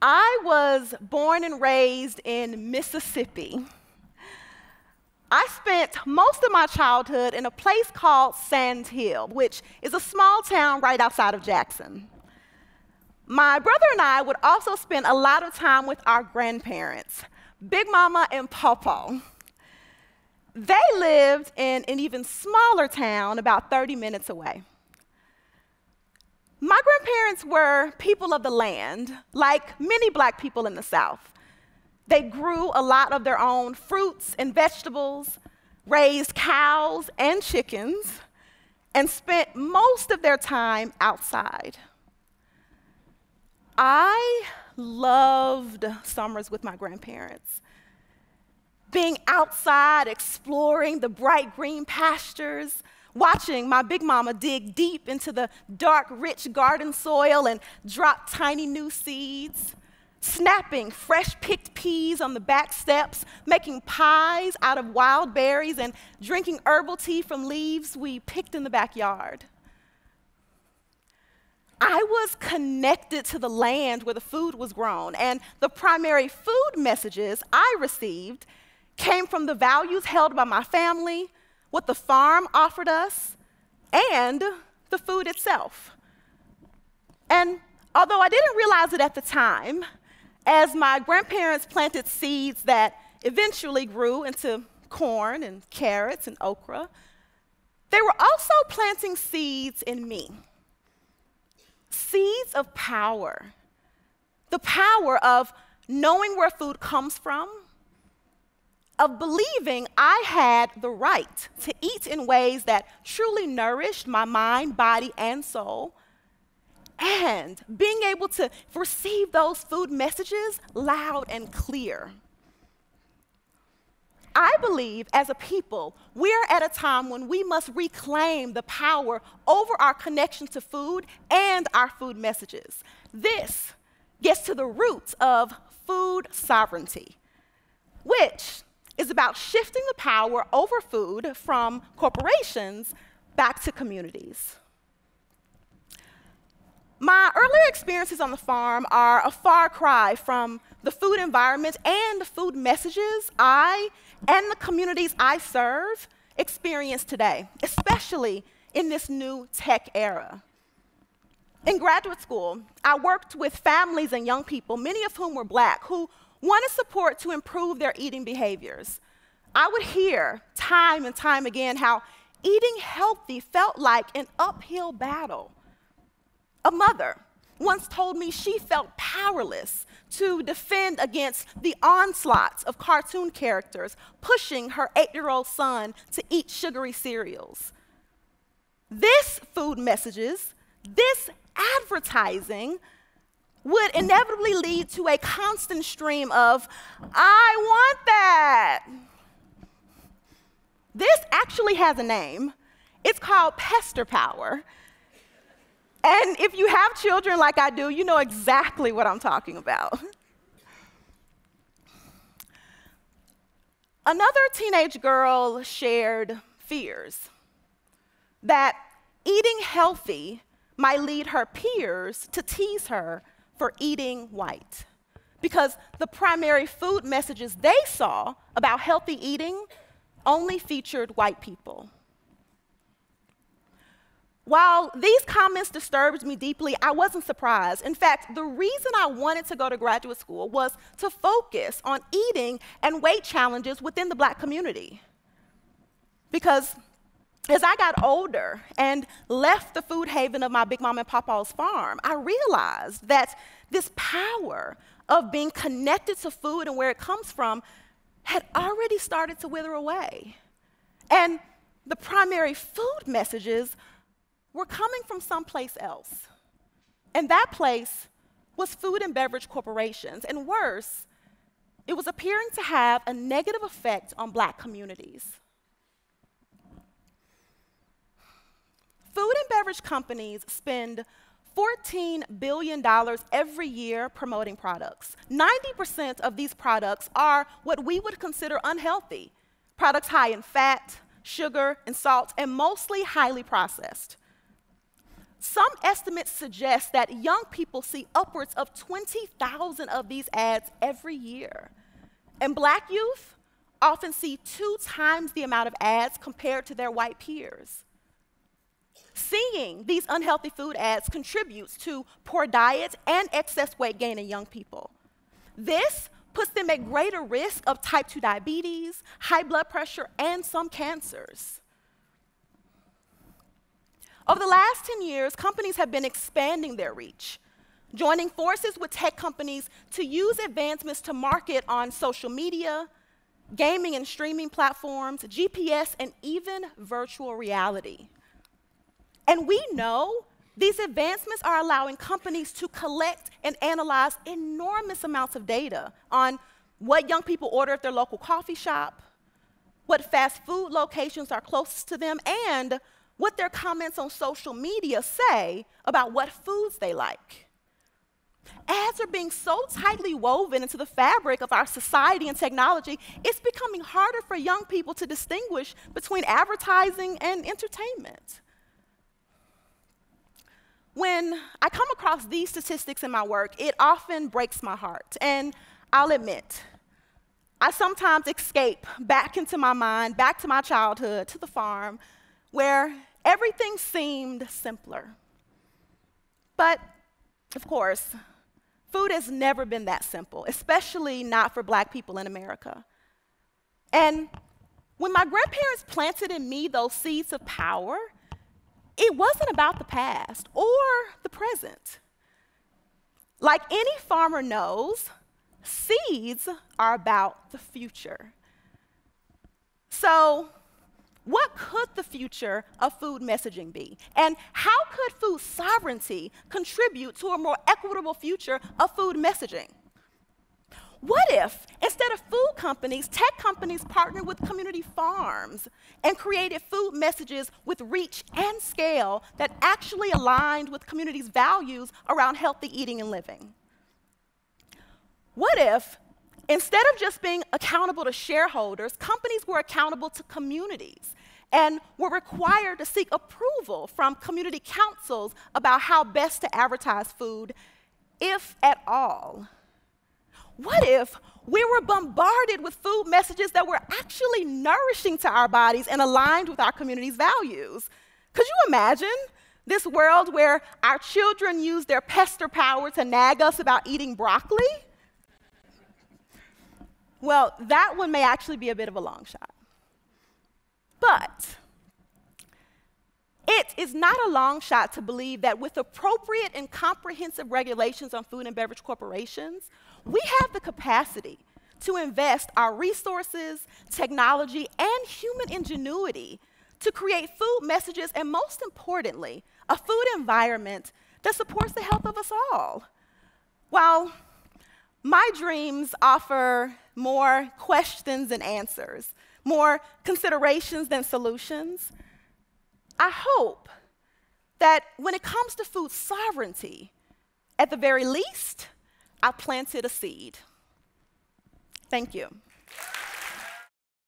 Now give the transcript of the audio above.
I was born and raised in Mississippi. I spent most of my childhood in a place called Sand Hill, which is a small town right outside of Jackson. My brother and I would also spend a lot of time with our grandparents, Big Mama and Pawpaw. They lived in an even smaller town about 30 minutes away. My grandparents were people of the land, like many black people in the South. They grew a lot of their own fruits and vegetables, raised cows and chickens, and spent most of their time outside. I loved summers with my grandparents. Being outside, exploring the bright green pastures, watching my Big Mama dig deep into the dark, rich garden soil and drop tiny new seeds, snapping fresh-picked peas on the back steps, making pies out of wild berries, and drinking herbal tea from leaves we picked in the backyard. I was connected to the land where the food was grown, and the primary food messages I received came from the values held by my family, what the farm offered us, and the food itself. And although I didn't realize it at the time, as my grandparents planted seeds that eventually grew into corn and carrots and okra, they were also planting seeds in me. Seeds of power. The power of knowing where food comes from, of believing I had the right to eat in ways that truly nourished my mind, body, and soul, and being able to receive those food messages loud and clear. I believe as a people, we're at a time when we must reclaim the power over our connection to food and our food messages. This gets to the roots of food sovereignty, which is about shifting the power over food from corporations back to communities. My earlier experiences on the farm are a far cry from the food environment and the food messages I and the communities I serve experience today, especially in this new tech era. In graduate school, I worked with families and young people, many of whom were black, who wanted support to improve their eating behaviors. I would hear time and time again how eating healthy felt like an uphill battle. A mother once told me she felt powerless to defend against the onslaughts of cartoon characters pushing her 8-year-old son to eat sugary cereals. This food messages, this advertising would inevitably lead to a constant stream of, I want that. This actually has a name. It's called pester power. And if you have children like I do, you know exactly what I'm talking about. Another teenage girl shared fears that eating healthy might lead her peers to tease her for eating white, because the primary food messages they saw about healthy eating only featured white people. While these comments disturbed me deeply, I wasn't surprised. In fact, the reason I wanted to go to graduate school was to focus on eating and weight challenges within the black community. Because as I got older and left the food haven of my Big Mama and Pawpaw's farm, I realized that this power of being connected to food and where it comes from had already started to wither away. And the primary food messages were coming from someplace else. And that place was food and beverage corporations. And worse, it was appearing to have a negative effect on black communities. Food and beverage companies spend $14 billion every year promoting products. 90% of these products are what we would consider unhealthy, products high in fat, sugar, and salt, and mostly highly processed. Some estimates suggest that young people see upwards of 20,000 of these ads every year. And Black youth often see 2 times the amount of ads compared to their white peers. Seeing these unhealthy food ads contributes to poor diets and excess weight gain in young people. This puts them at greater risk of type 2 diabetes, high blood pressure, and some cancers. Over the last 10 years, companies have been expanding their reach, joining forces with tech companies to use advancements to market on social media, gaming and streaming platforms, GPS, and even virtual reality. And we know these advancements are allowing companies to collect and analyze enormous amounts of data on what young people order at their local coffee shop, what fast food locations are closest to them, and what their comments on social media say about what foods they like. Ads are being so tightly woven into the fabric of our society and technology, it's becoming harder for young people to distinguish between advertising and entertainment. When I come across these statistics in my work, it often breaks my heart. And I'll admit, I sometimes escape back into my mind, back to my childhood, to the farm, where everything seemed simpler. But, of course, food has never been that simple, especially not for Black people in America. And when my grandparents planted in me those seeds of power, it wasn't about the past or the present. Like any farmer knows, seeds are about the future. So, what could the future of food messaging be? And how could food sovereignty contribute to a more equitable future of food messaging? What if, instead of food companies, tech companies partnered with community farms and created food messages with reach and scale that actually aligned with communities' values around healthy eating and living? What if, instead of just being accountable to shareholders, companies were accountable to communities and were required to seek approval from community councils about how best to advertise food, if at all? What if we were bombarded with food messages that were actually nourishing to our bodies and aligned with our community's values? Could you imagine this world where our children use their pester power to nag us about eating broccoli? Well, that one may actually be a bit of a long shot. But it is not a long shot to believe that with appropriate and comprehensive regulations on food and beverage corporations, we have the capacity to invest our resources, technology, and human ingenuity to create food messages and, most importantly, a food environment that supports the health of us all. While my dreams offer more questions than answers, more considerations than solutions, I hope that when it comes to food sovereignty, at the very least, I planted a seed. Thank you.